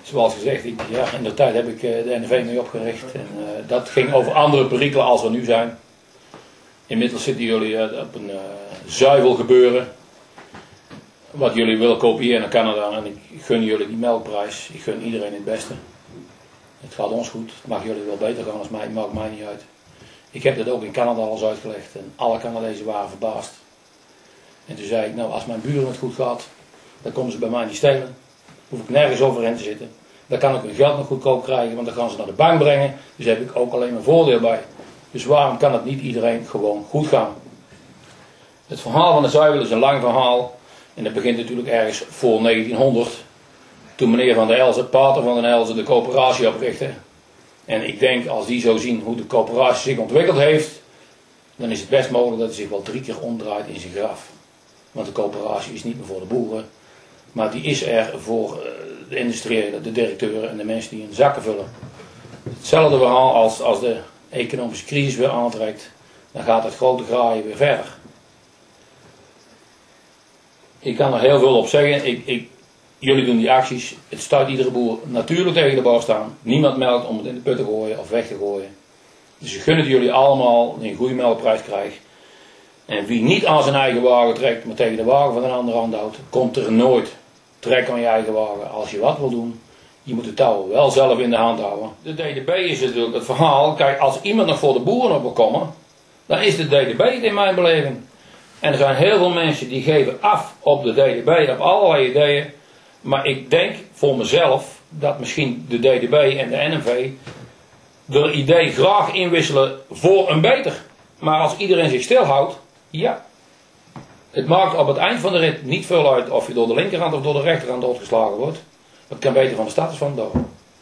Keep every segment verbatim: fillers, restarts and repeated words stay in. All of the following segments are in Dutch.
zoals gezegd, ik, ja, in de tijd heb ik uh, de N V mee opgericht. En, uh, dat ging over andere perikelen als er nu zijn. Inmiddels zitten jullie uh, op een uh, zuivel gebeuren. Wat jullie willen kopiëren naar Canada. En ik gun jullie die melkprijs. Ik gun iedereen het beste. Het gaat ons goed. Het mag jullie wel beter gaan als mij. Het maakt mij niet uit. Ik heb dat ook in Canada al eens uitgelegd. En alle Canadezen waren verbaasd. En toen zei ik, nou als mijn buren het goed gaat, dan komen ze bij mij niet stelen. Hoef ik nergens overheen te zitten. Dan kan ik hun geld nog goedkoop krijgen, want dan gaan ze naar de bank brengen. Dus heb ik ook alleen mijn voordeel bij. Dus waarom kan het niet iedereen gewoon goed gaan? Het verhaal van de zuivel is een lang verhaal. En dat begint natuurlijk ergens voor negentienhonderd. Toen meneer Van der Elzen, pater van den Elzen, de coöperatie oprichtte. En ik denk, als die zo zien hoe de coöperatie zich ontwikkeld heeft, dan is het best mogelijk dat hij zich wel drie keer omdraait in zijn graf. Want de coöperatie is niet meer voor de boeren, maar die is er voor de industriëlen, de directeuren en de mensen die hun zakken vullen. Hetzelfde verhaal als, als de economische crisis weer aantrekt, dan gaat het grote graaien weer verder. Ik kan er heel veel op zeggen. Ik, ik, jullie doen die acties. Het staat iedere boer natuurlijk tegen de bouw staan. Niemand melkt om het in de put te gooien of weg te gooien. Dus ik gun het jullie allemaal die een goede melkprijs krijgt. En wie niet aan zijn eigen wagen trekt, maar tegen de wagen van een ander aanhoudt, komt er nooit. Trek aan je eigen wagen als je wat wil doen. Je moet de touwen wel zelf in de hand houden. De D D B is natuurlijk het verhaal. Kijk, als iemand nog voor de boeren op wil komen, dan is de D D B het in mijn beleving. En er zijn heel veel mensen die geven af op de D D B, op allerlei ideeën. Maar ik denk voor mezelf dat misschien de D D B en de N M V de idee graag inwisselen voor een beter. Maar als iedereen zich stilhoudt, ja. Het maakt op het eind van de rit niet veel uit of je door de linkerhand of door de rechterhand doodgeslagen wordt. Het kan beter van de stad als van de dorp.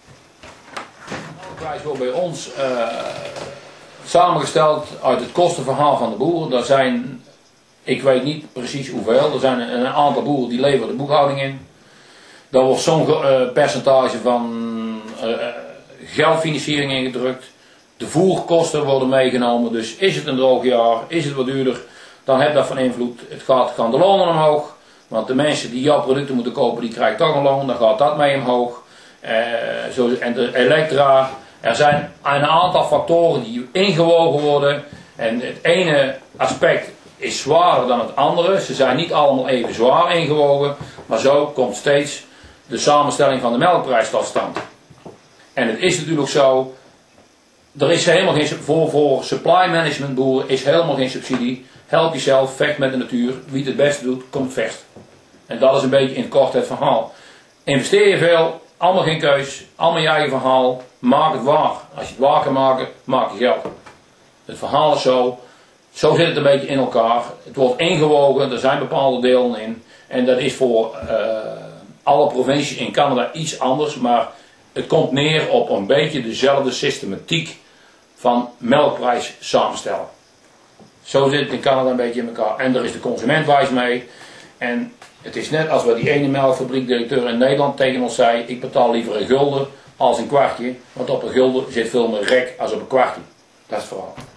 De prijs wordt bij ons uh, samengesteld uit het kostenverhaal van de boeren. Er zijn, ik weet niet precies hoeveel, er zijn een, een aantal boeren die leveren de boekhouding in. Daar wordt zo'n uh, percentage van uh, geldfinanciering ingedrukt. De voerkosten worden meegenomen. Dus is het een droog jaar, is het wat duurder, dan heeft dat van invloed. Het gaat, gaan de lonen omhoog. Want de mensen die jouw producten moeten kopen, die krijgen toch een loon. Dan gaat dat mee omhoog. Uh, zo, en de elektra. Er zijn een aantal factoren die ingewogen worden. En het ene aspect is zwaarder dan het andere. Ze zijn niet allemaal even zwaar ingewogen. Maar zo komt steeds de samenstelling van de melkprijs tot stand. En het is natuurlijk zo. Er is helemaal geen, voor, voor supply management boeren is helemaal geen subsidie. Help jezelf, vecht met de natuur. Wie het het beste doet, komt verst. En dat is een beetje in kort het verhaal. Investeer je veel, allemaal geen keus, allemaal je eigen verhaal. Maak het waar. Als je het waar kan maken, maak je geld. Het verhaal is zo. Zo zit het een beetje in elkaar. Het wordt ingewogen, er zijn bepaalde delen in. En dat is voor uh, alle provincies in Canada iets anders. Maar het komt neer op een beetje dezelfde systematiek van melkprijs samenstellen. Zo zit het in Canada een beetje in elkaar. En daar is de consument wijs mee. En het is net als wat die ene melkfabriekdirecteur in Nederland tegen ons zei. Ik betaal liever een gulden als een kwartje. Want op een gulden zit veel meer rek als op een kwartje. Dat is het verhaal.